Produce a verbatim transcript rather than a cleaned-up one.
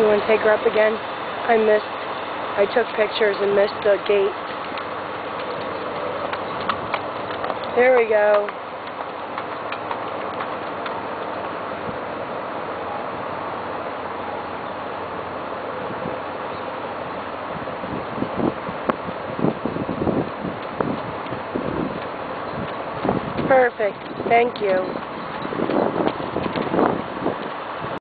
You want to take her up again? I missed, I took pictures and missed the gate. There we go. Perfect. Thank you.